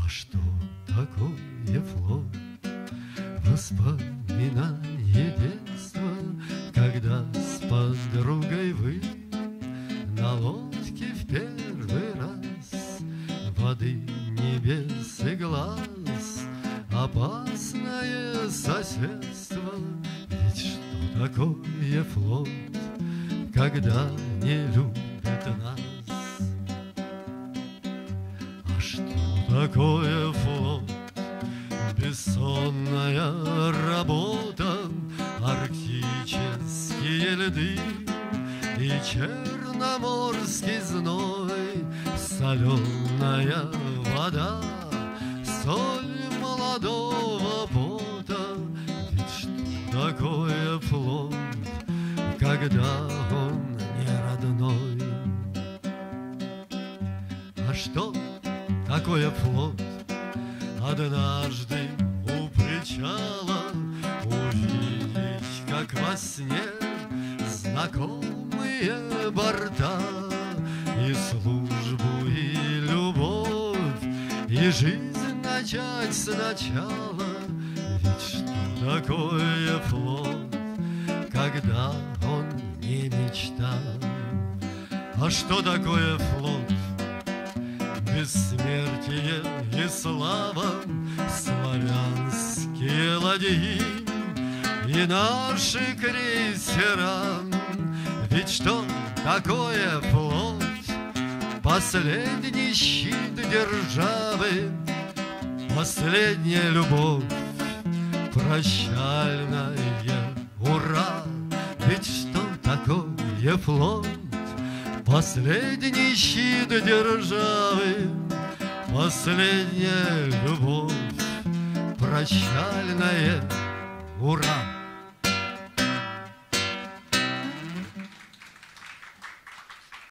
А что такое флот? Воспоминание детства, когда с подругой вы на лодке в первый раз. Воды, небес и глаз, опасное соседство. Ведь что такое флот, когда не любят нас? А что такое флот? Бессонная работа, арктические льды и черноморский зной, соленая вода, соль молодого пота. Ведь что такое флот, когда он не родной? А что такое флот? Однажды у причала увидеть, как во сне, знакомые борта, и службу, и любовь, и жизнь начать сначала. Ведь что такое флот, когда он не мечта? А что такое флот? Бессмертие и слава, славянские ладьи и наши крейсера. Ведь что такое флот? Последний щит державы, последняя любовь, прощальная ура. Ведь что такое флот? Последний щит державы, последняя любовь, прощальная ура.